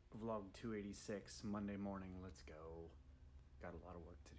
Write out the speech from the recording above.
Vlog 286, Monday morning. Let's go. Got a lot of work to do.